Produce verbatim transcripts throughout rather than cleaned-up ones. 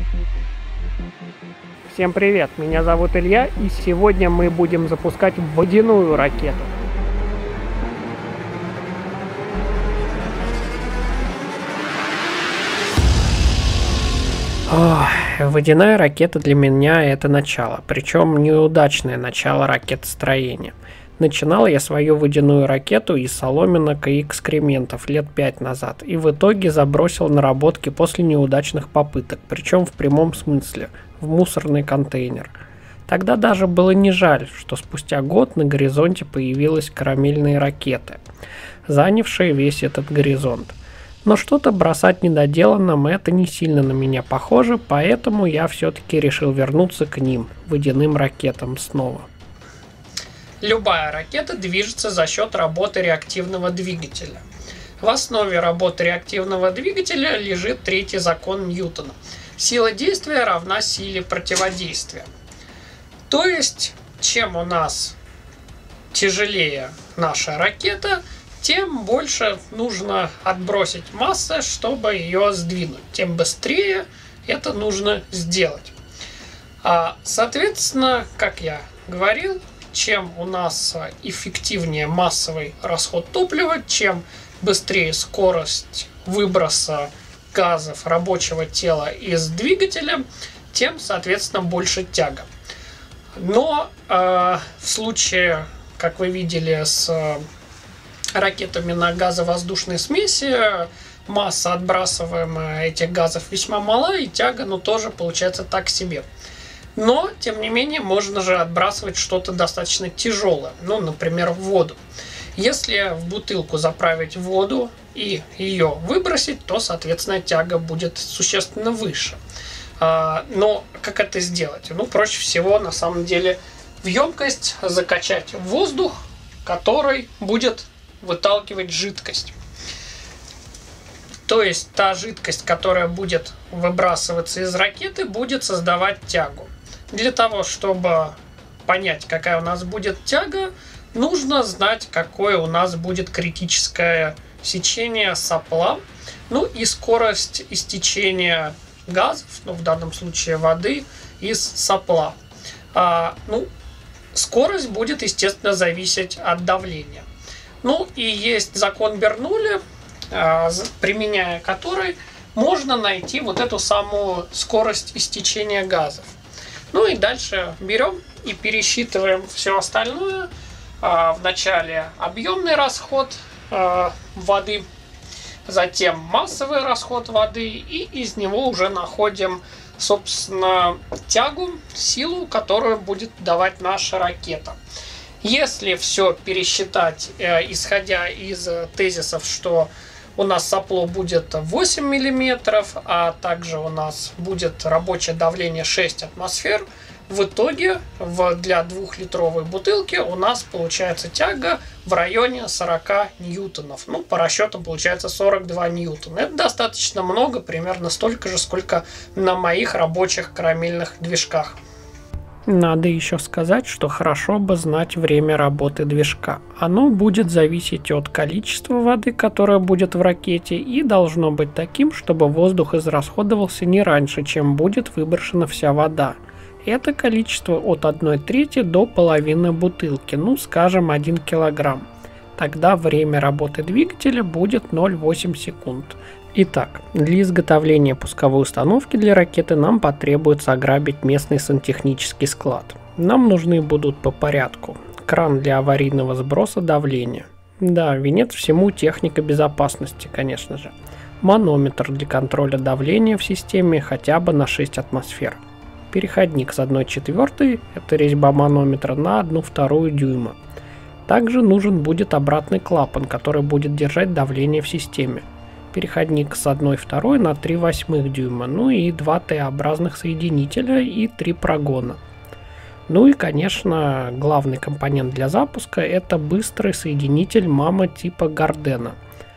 Всем привет, меня зовут Илья, и сегодня мы будем запускать водяную ракету. Ох, водяная ракета для меня это начало, причем неудачное начало ракетостроения. Начинал я свою водяную ракету из соломинок и экскрементов лет пять назад, и в итоге забросил наработки после неудачных попыток, причем в прямом смысле, в мусорный контейнер. Тогда даже было не жаль, что спустя год на горизонте появилась карамельные ракеты, занявшие весь этот горизонт. Но что-то бросать недоделанным это не сильно на меня похоже, поэтому я все-таки решил вернуться к ним, водяным ракетам снова. Любая ракета движется за счет работы реактивного двигателя. В основе работы реактивного двигателя лежит третий закон Ньютона. Сила действия равна силе противодействия. То есть, чем у нас тяжелее наша ракета, тем больше нужно отбросить массы, чтобы ее сдвинуть. Тем быстрее это нужно сделать. Соответственно, как я говорил, чем у нас эффективнее массовый расход топлива, чем быстрее скорость выброса газов рабочего тела из двигателя, тем, соответственно, больше тяга. Но э, в случае, как вы видели с ракетами на газовоздушной смеси, масса отбрасываемая этих газов весьма мала, и тяга, ну, тоже получается так себе. Но, тем не менее, можно же отбрасывать что-то достаточно тяжелое, ну, например, в воду. Если в бутылку заправить воду и ее выбросить, то, соответственно, тяга будет существенно выше. Но как это сделать? Ну, проще всего, на самом деле, в емкость закачать воздух, который будет выталкивать жидкость. То есть, та жидкость, которая будет выбрасываться из ракеты, будет создавать тягу. Для того, чтобы понять, какая у нас будет тяга, нужно знать, какое у нас будет критическое сечение сопла, ну и скорость истечения газов, ну в данном случае воды, из сопла. А, ну, скорость будет, естественно, зависеть от давления. Ну и есть закон Бернулли, а, применяя который можно найти вот эту самую скорость истечения газов. Ну и дальше берем и пересчитываем все остальное. Вначале объемный расход воды, затем массовый расход воды, и из него уже находим, собственно, тягу, силу, которую будет давать наша ракета. Если все пересчитать, исходя из тезисов, что у нас сопло будет восемь миллиметров, а также у нас будет рабочее давление шесть атмосфер. В итоге в, для двухлитровой бутылки у нас получается тяга в районе сорок ньютонов. Ну, по расчетам получается сорок два ньютона. Это достаточно много, примерно столько же, сколько на моих рабочих карамельных движках. Надо еще сказать, что хорошо бы знать время работы движка. Оно будет зависеть от количества воды, которая будет в ракете, и должно быть таким, чтобы воздух израсходовался не раньше, чем будет выброшена вся вода. Это количество от одной трети до половины бутылки, ну скажем один килограмм. Тогда время работы двигателя будет ноль целых восемь десятых секунд. Итак, для изготовления пусковой установки для ракеты нам потребуется ограбить местный сантехнический склад. Нам нужны будут по порядку: кран для аварийного сброса давления. Да, венец всему техника безопасности, конечно же. Манометр для контроля давления в системе хотя бы на шесть атмосфер. Переходник с одной четвертой, это резьба манометра, на одну вторую дюйма. Также нужен будет обратный клапан, который будет держать давление в системе. Переходник с одной второй на три восьмых дюйма, ну и два Т-образных соединителя и три прогона. Ну и, конечно, главный компонент для запуска — это быстрый соединитель мама типа Гардена.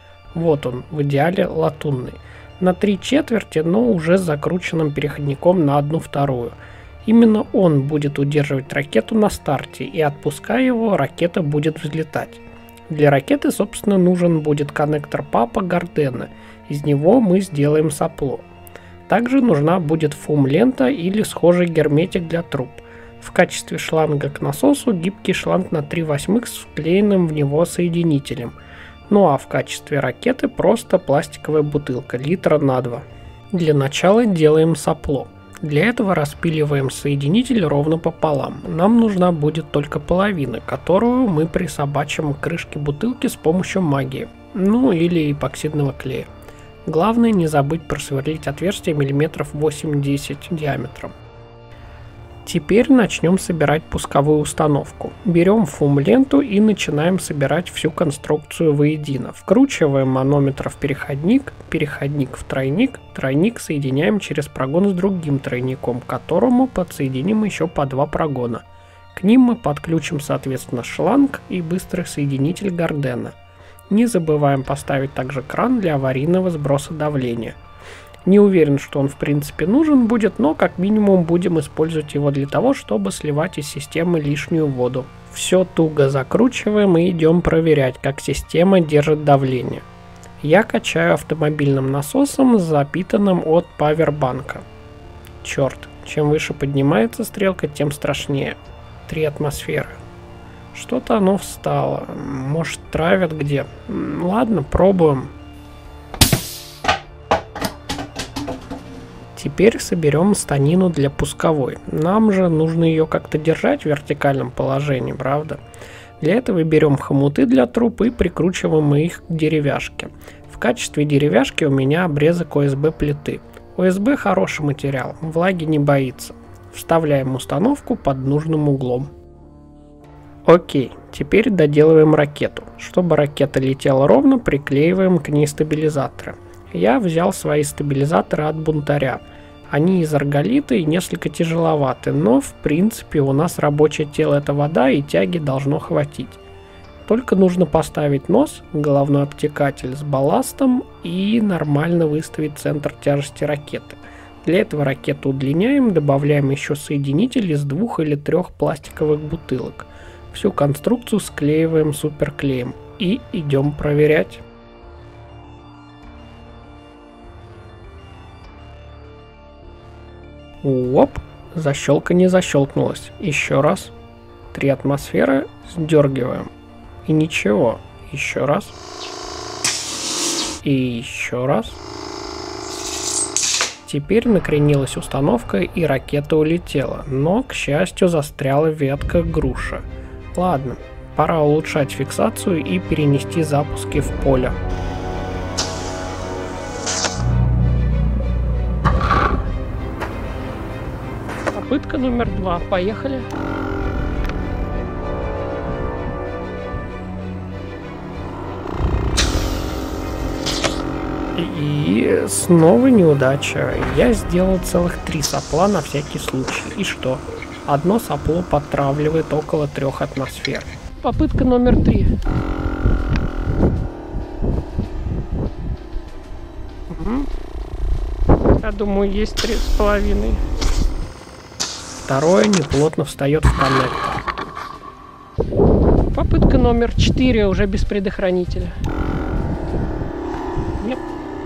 Вот он, в идеале латунный. На три четверти, но уже с закрученным переходником на одну вторую. Именно он будет удерживать ракету на старте, и отпуская его, ракета будет взлетать. Для ракеты, собственно, нужен будет коннектор папа Гардена. Из него мы сделаем сопло. Также нужна будет фум-лента или схожий герметик для труб. В качестве шланга к насосу гибкий шланг на три восьмых с вклеенным в него соединителем. Ну а в качестве ракеты просто пластиковая бутылка литра на два. Для начала делаем сопло. Для этого распиливаем соединитель ровно пополам. Нам нужна будет только половина, которую мы присобачим к крышке бутылки с помощью магии, ну или эпоксидного клея. Главное не забыть просверлить отверстие миллиметров восемь-десять диаметром. Теперь начнем собирать пусковую установку. Берем фум-ленту и начинаем собирать всю конструкцию воедино. Вкручиваем манометр в переходник, переходник в тройник, тройник соединяем через прогон с другим тройником, к которому подсоединим еще по два прогона. К ним мы подключим соответственно шланг и быстрый соединитель Гардена. Не забываем поставить также кран для аварийного сброса давления. Не уверен, что он в принципе нужен будет, но как минимум будем использовать его для того, чтобы сливать из системы лишнюю воду. Все туго закручиваем и идем проверять, как система держит давление. Я качаю автомобильным насосом, запитанным от павербанка. Черт, чем выше поднимается стрелка, тем страшнее. три атмосферы. Что-то оно встало. Может, травят где? Ладно, пробуем. Теперь соберем станину для пусковой. Нам же нужно ее как-то держать в вертикальном положении, правда? Для этого берем хомуты для труб и прикручиваем их к деревяшке. В качестве деревяшки у меня обрезок о эс бэ плиты. о эс бэ хороший материал, влаги не боится. Вставляем установку под нужным углом. Окей, теперь доделываем ракету. Чтобы ракета летела ровно, приклеиваем к ней стабилизаторы. Я взял свои стабилизаторы от Бунтаря. Они из арголита и несколько тяжеловаты, но в принципе у нас рабочее тело это вода и тяги должно хватить. Только нужно поставить нос, головной обтекатель с балластом и нормально выставить центр тяжести ракеты. Для этого ракету удлиняем, добавляем еще соединитель из двух или трех пластиковых бутылок. Всю конструкцию склеиваем суперклеем и идем проверять. Оп, защелка не защелкнулась. Еще раз. Три атмосферы, сдергиваем. И ничего. Еще раз. И еще раз. Теперь накренилась установка и ракета улетела, но, к счастью, застряла ветка груши. Ладно, пора улучшать фиксацию и перенести запуски в поле. Попытка номер два. Поехали. И снова неудача. Я сделал целых три сопла на всякий случай. И что? Одно сопло подтравливает около трех атмосфер. Попытка номер три. Угу. Я думаю, есть три с половиной. Второе неплотно встает в коннектор. Попытка номер четыре уже без предохранителя. Нет.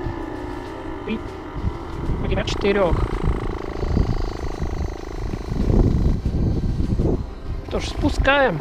Четырех. Что ж, спускаем.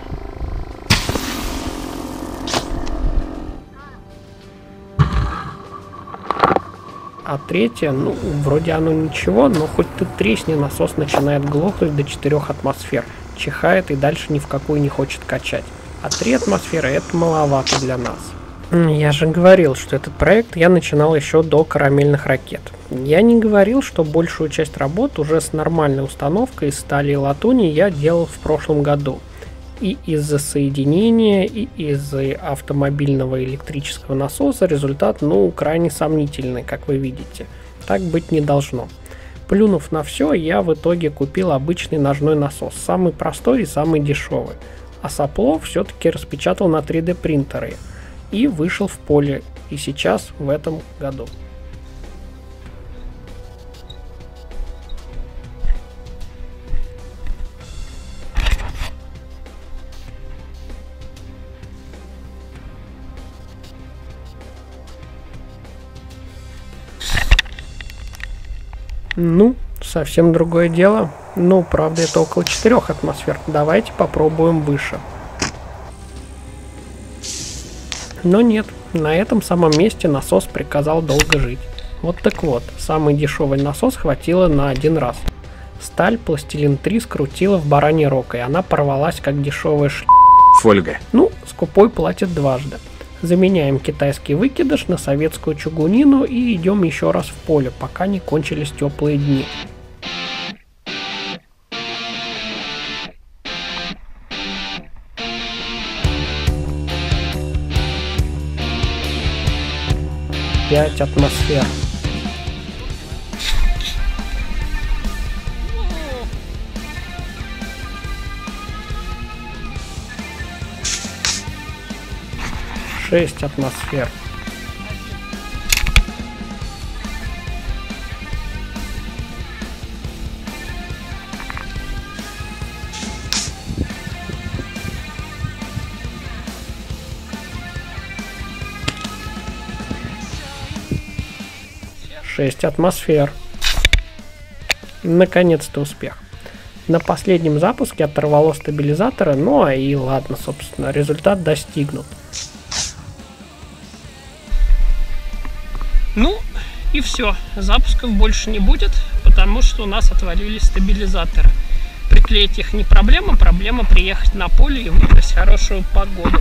А третье, ну, вроде оно ничего, но хоть ты тресни, насос начинает глохнуть до четырёх атмосфер. Чихает и дальше ни в какую не хочет качать. А три атмосферы это маловато для нас. Я же говорил, что этот проект я начинал еще до карамельных ракет. Я не говорил, что большую часть работ уже с нормальной установкой из стали и латуни я делал в прошлом году. И из-за соединения, и из-за автомобильного электрического насоса результат, ну, крайне сомнительный, как вы видите. Так быть не должно. Плюнув на все, я в итоге купил обычный ножной насос, самый простой и самый дешевый. А сопло все-таки распечатал на три дэ принтере и вышел в поле, и сейчас в этом году. Ну, совсем другое дело. Ну, правда, это около четырёх атмосфер. Давайте попробуем выше. Но нет, на этом самом месте насос приказал долго жить. Вот так вот, самый дешевый насос хватило на один раз. Сталь пластилин три скрутила в бараний рог, и она порвалась, как дешевая ш... Фольга. Ну, скупой платит дважды. Заменяем китайский выкидыш на советскую чугунину и идем еще раз в поле, пока не кончились теплые дни. пять атмосфер. шесть атмосфер. шесть атмосфер. Наконец-то успех. На последнем запуске оторвало стабилизаторы, ну а и ладно, собственно, результат достигнут. Ну и все, запусков больше не будет, потому что у нас отвалились стабилизаторы. Приклеить их не проблема, проблема приехать на поле и выбрать хорошую погоду.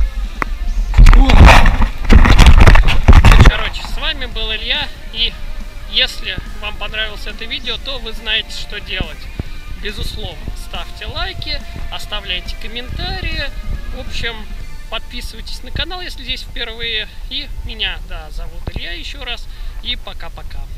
Короче, с вами был Илья, и если вам понравилось это видео, то вы знаете, что делать. Безусловно, ставьте лайки, оставляйте комментарии, в общем, подписывайтесь на канал, если здесь впервые. И меня, да, зовут Илья еще раз, и пока-пока.